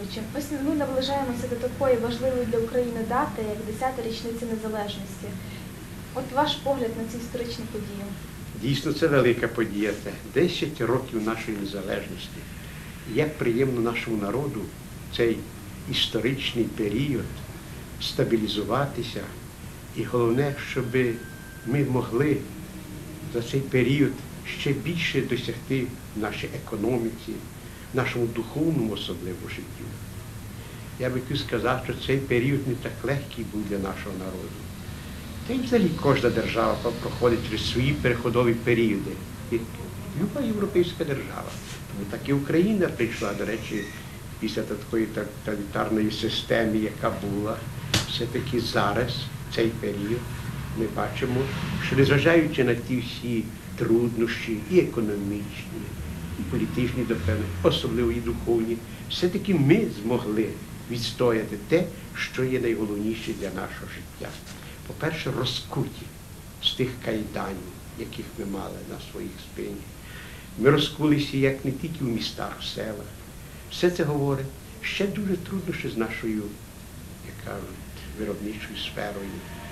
Васильовичу, ось ми наближаємося до такої важливої для України дати, як 10-та річниця незалежності. От ваш погляд на цю історичну подію. Дійсно, це велика подія. Це 10 років нашої незалежності. Як приємно нашому народу цей історичний період стабілізуватися. І головне, щоб ми могли за цей період ще більше досягти в нашій економіці, в нашому духовному особливо життю. Я би хотів сказати, що цей період не так легкий був для нашого народу. Та й взагалі кожна держава проходить через свої переходові періоди. І люба європейська держава. Тому так і Україна прийшла, до речі, після такої тоталітарної системи, яка була. Все-таки зараз, в цей період, ми бачимо, що незважаючи на ті всі труднощі, і економічні, і політичні, особливо і духовні, все-таки ми змогли відстояти те, що є найголовніше для нашого життя. По-перше, розкуті з тих кайданів, яких ми мали на своїх спині. Ми розкулися як не тільки в містах, в селах. Все це говорить ще дуже труднощі з нашою, як кажуть, виробничою сферою.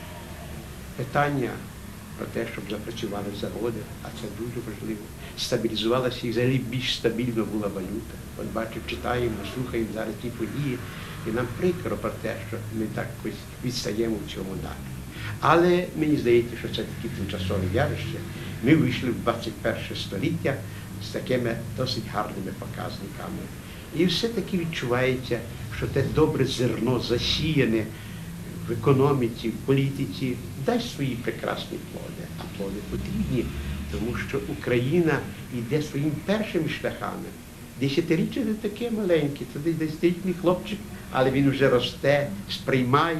Питання про те, щоб запрацювали заводи, а це дуже важливо. Стабілізувалася і взагалі більш стабільно була валюта. От бачимо, читаємо, слухаємо зараз ті події, і нам прикро про те, що ми так відстаємо в цьому напрямку. Але мені здається, що це таке тимчасове явище. Ми вийшли в 21 століття з такими досить гарними показниками. І все-таки відчувається, що те добре зерно засіяне в економіці, в політиці, дасть свої прекрасні плоди. А плоди потрібні, тому що Україна йде своїми першими шляхами. Десятиріччя не таке маленьке, це десь 10-річний хлопчик, але він вже росте, сприймає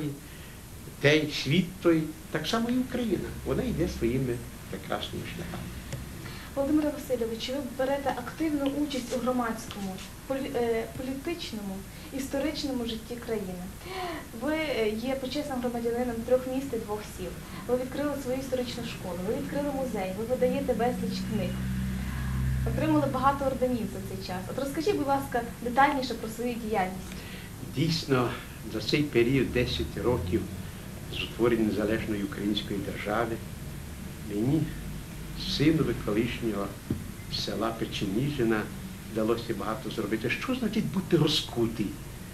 той світ той, так само і Україна. Вона йде своїми прекрасними шляхами. Володимире Васильовичу, ви берете активну участь у громадському, політичному, історичному житті країни. Ви є почесним громадянином 3 міст і 2 сіл. Ви відкрили свою історичну школу, ви відкрили музей, ви видаєте безліч книг. Отримали багато орденів за цей час. От розкажіть, будь ласка, детальніше про свою діяльність. Дійсно, за цей період 10 років з утворення незалежної української держави мені, синові колишнього села Печеніжина, вдалося багато зробити. Що значить бути розкутий?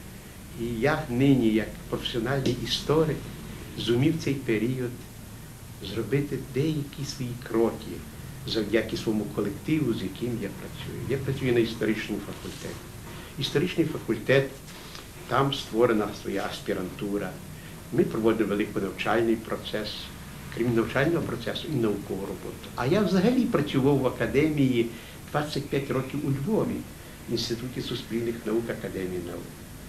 І я нині, як професіональний історик, зумів цей період зробити деякі свої кроки завдяки своєму колективу, з яким я працюю. Я працюю на історичному факультеті. Історичний факультет, там створена своя аспірантура. Ми проводимо великий процес, крім навчального процесу, і наукову роботу. А я взагалі працював в академії 25 років у Львові, в Інституті суспільних наук Академії наук.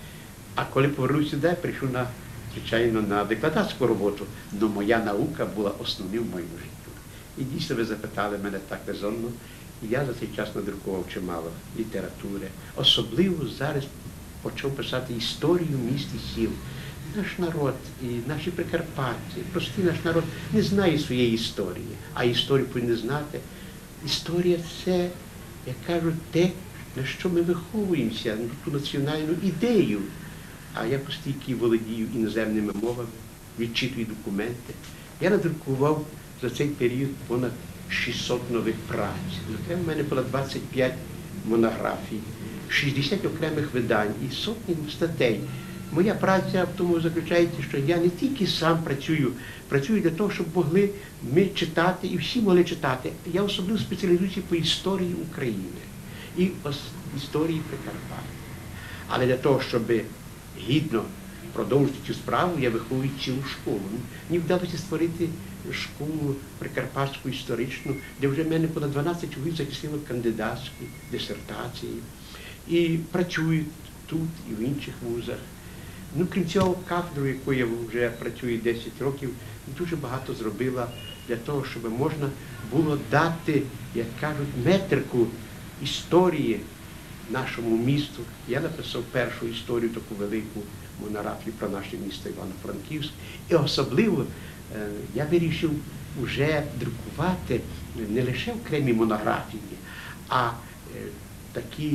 А коли повернувся сюди, прийшов, звичайно, на викладацьку роботу, але моя наука була основним в моєму житті. І дійсно ви запитали мене так резонно, і я за цей час надрукував чимало літератури. Особливо зараз почав писати історію міст і сіл. Наш народ і наші прикарпатці, простий наш народ не знає своєї історії, а історію повинні знати. Історія – це, як кажуть, те, на що ми виховуємося, на ту національну ідею. А я постійки володію іноземними мовами, відчитую документи. Я надрукував за цей період понад 600 нових праць. Зокрема, в мене було 25 монографій, 60 окремих видань і сотні статей. Моя праця в тому заключається, що я не тільки сам працюю для того, щоб могли ми читати, і всі могли читати. Я особливо спеціалізуюся по історії України і історії Прикарпаття. Але для того, щоб гідно продовжити цю справу, я виховую цілу школу. Мені вдалося створити школу прикарпатську історичну, де вже в мене понад 12 чоловік захистили кандидатські дисертації. І працюють тут і в інших вузах. Ну, крім цього, кафедру, якою я вже працюю 10 років, дуже багато зробила для того, щоб можна було дати, як кажуть, метрику історії нашому місту. Я написав першу історію, таку велику монографію про наше місто Івано-Франківськ. І особливо я вирішив вже друкувати не лише окремі монографії, а такі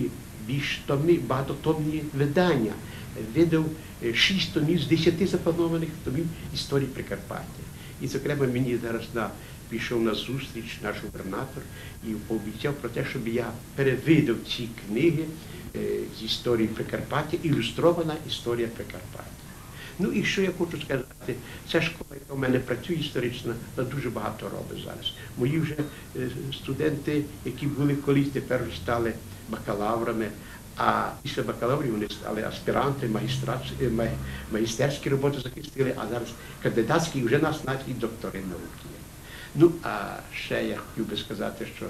більш багатотомні видання. Видав 6 томів з 10 запланованих томів історії Прикарпаття. І, зокрема, мені зараз пішов на зустріч наш губернатор і пообіцяв про те, щоб я перевидав ці книги з історії Прикарпаття, ілюстрована історія Прикарпаття. Ну і що я хочу сказати, ця школа, яка в мене працює історична, вона дуже багато робить зараз. Мої вже студенти, які були колись, тепер вже стали бакалаврами, а після бакалаврів вони стали аспіранти, магістерські роботи захистили, а зараз кандидатські, і вже нас навіть доктори науки є. Ну, а ще я хотів би сказати, що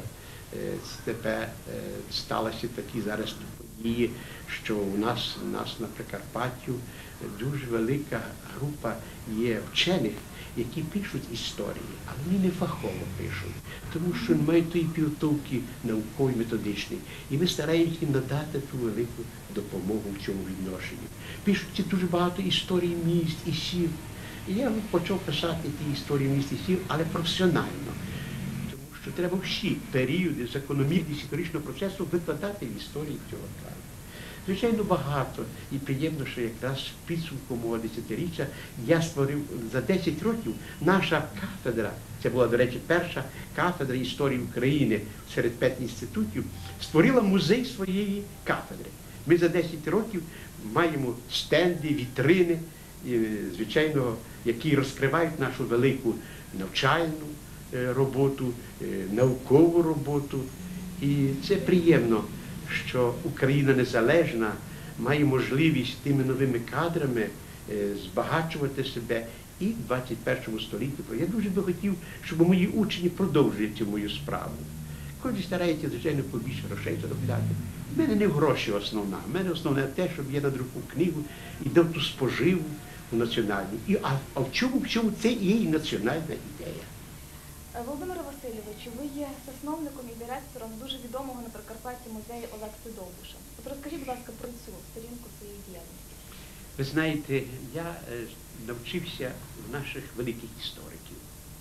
тепер сталися такі зараз події, що у нас на Прикарпаттю дуже велика група є вчених, які пишуть історії, а вони не фахово пишуть, тому що не мають тої підготовки наукової, методичної. І ми стараємося їм надати ту велику допомогу в цьому відношенні. Пишуть дуже багато історій міст і сіл. І я почав писати ті історії міст і сіл, але професіонально. Тому що треба всі періоди закономірність історичного процесу викладати в історії цього краю. Звичайно, багато і приємно, що якраз в підсумку мого десятиріччя я створив за 10 років наша кафедра, це була, до речі, перша кафедра історії України серед 5 інститутів, створила музей своєї кафедри. Ми за 10 років маємо стенди, вітрини, звичайно, які розкривають нашу велику навчальну роботу, наукову роботу. І це приємно, що Україна незалежна має можливість тими новими кадрами збагачувати себе і в 21 столітті. Я дуже би хотів, щоб мої учні продовжили цю мою справу. Кожен старається, звичайно, побільше грошей заробляти. У мене не гроші основна. У мене основне те, щоб я надрукував книгу і дав ту споживу національну. А в чому це і є і національна ідея? Володимире Васильовичу, ви є засновником і директором дуже відомого на Прикарпатті музею Олекси Довбуша. От розкажіть, будь ласка, про цю сторінку своєї діяльності. Ви знаєте, я навчився в наших великих істориків.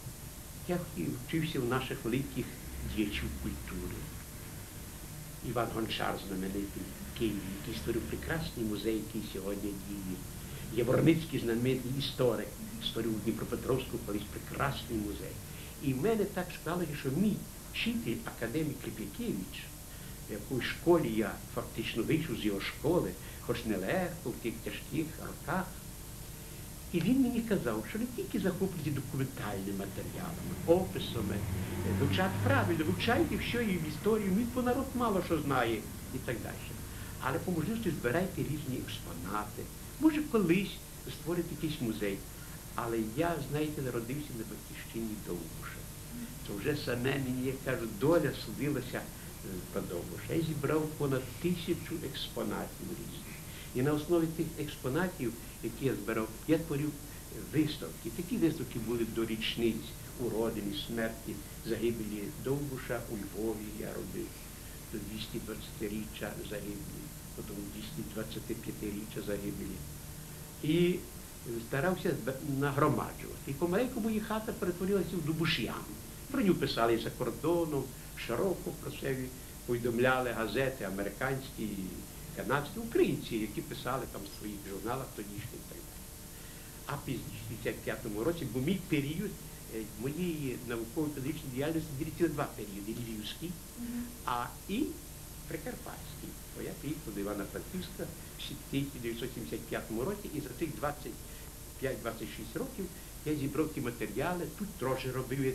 Я вчився в наших великих діячів культури. Іван Гончар, знаменитий в Києві, який створив прекрасний музей, який сьогодні діє. Яворницький, знаменитий історик, створив у Дніпропетровську колись прекрасний музей. І в мене так склалося, що мій вчитель, академік Кліп'якевич, в якій школі я фактично вийшов з його школи, хоч нелегко в тих тяжких роках, і він мені казав, що не тільки захоплюйте документальними матеріалами, описами, правильно, вивчайте все і в історію, бо народ мало що знає і так далі. Але по можливості збирайте різні експонати, може колись створити якийсь музей. Але я, знаєте, народився на батьківщині Довбуша. То вже саме мені, як кажуть, доля судилася про Довбуша. Я зібрав понад 1000 експонатів різних. І на основі тих експонатів, які я збирав, я творив виставки. Такі виставки були до річниць уродини, смерті, загибелі Довбуша у Львові я робив, до 220-річчя загибелі, потім 225-річчя загибелі. І старався нагромаджувати. І помаленьку моя хата перетворилася в Дубуш'яну. Про нього писали за кордоном, широко про це повідомляли газети американські, канадські, українці, які писали там в своїх журналах тодішніх і так далі. А пізніше, в 1955 році, бо мій період моєї науково-педагогічної діяльності ділиться на 2 періоди – Львівський, і Прикарпатський. Бо я приїхав до Івано-Франківська в 1975 році, і за цих 25-26 років я зібрав ті матеріали, тут теж робив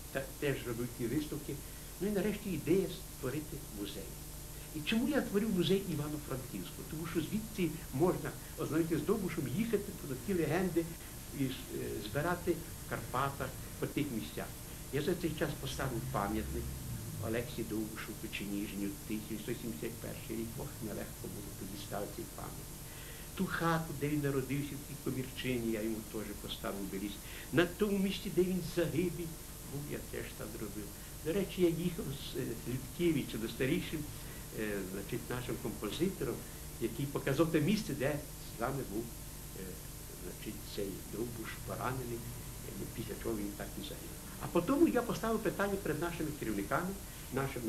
ті виставки. Ну і нарешті ідея створити музей. І чому я творив музей Івано-Франківську? Тому що звідси можна ознайомитися з Довбушем, їхати по ті легенди і збирати в Карпатах по тих місцях. Я за цей час поставив пам'ятник Олексі Довбушу в Печеніжні в 1171 рік. Ох, нелегко було тоді ставити цей пам'ятник. Ту хату, де він народився, в тій Комірчині, я йому теж поставив беліз. На тому місці, де він загибель був, я теж там робив. До речі, я їхав з Людкевича до старішим, нашим композитором, який показав те місце, де з нами був цей Довбуш поранений, після чого він так і загинув. А потім я поставив питання перед нашими керівниками, нашими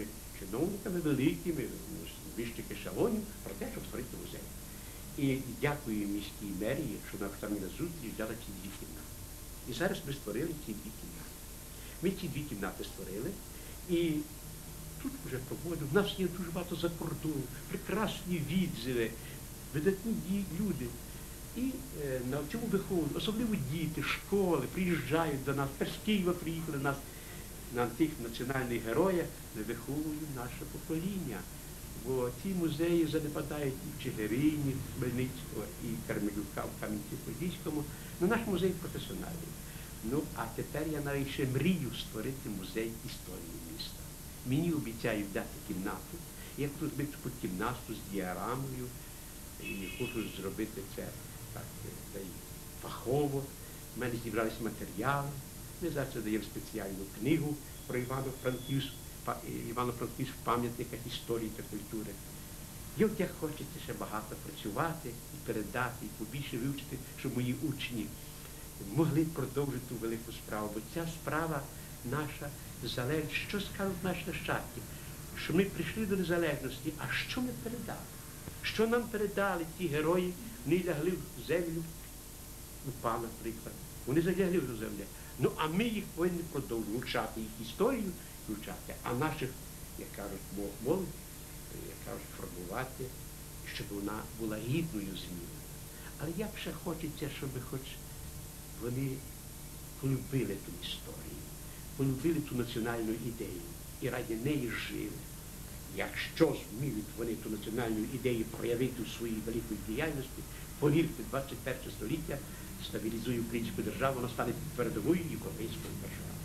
чиновниками великими, вищих ешелонів, про те, щоб створити музей. І дякую міській мерії, що вона там на зустріч дала ці дві кімнати. І зараз ми створили ці дві кімнати. Ми ці дві кімнати створили, і тут вже проводимо. У нас є дуже багато за кордону, прекрасні відзиви, видатні люди. І на цьому виховують, особливо діти, школи приїжджають до нас, з Києва приїхали до нас на тих національних героях, ми виховуємо наше покоління. Бо ті музеї занепадають і в Чигирині, Хмельницького, і Кармелюка, в Кам'янці-Подільському. Ну, наш музей професіональний. Ну, а тепер я навіть ще мрію створити музей історії міста. Мені обіцяють дати кімнату. Я хочу зробити таку кімнату з діарамою, і хочу зробити це так, фахово. У мене зібралися матеріали. Ми зараз даємо спеціальну книгу про Івано-Франківську пам'ятниках історії та культури. І от як хочеться ще багато працювати і передати, і побільше вивчити, щоб мої учні могли продовжити ту велику справу. Бо ця справа наша залежить, що скажуть наші нащадки, що ми прийшли до незалежності, а що ми передали? Що нам передали ті герої? Вони лягли в землю, УПА, наприклад. Вони залягли в землю. Ну, а ми їх повинні продовжувати, вивчати їх історію, вивчати, а наших, як кажуть, молодь, як кажуть, формувати, щоб вона була гідною зміною. Але як ще хочеться, щоб хоч вони полюбили ту історію, полюбили ту національну ідею і раді неї жили. Якщо зміють вони ту національну ідею проявити у своїй великій діяльності, повірте, 21 століття стабілізує українську державу, вона стане передовою європейською державою.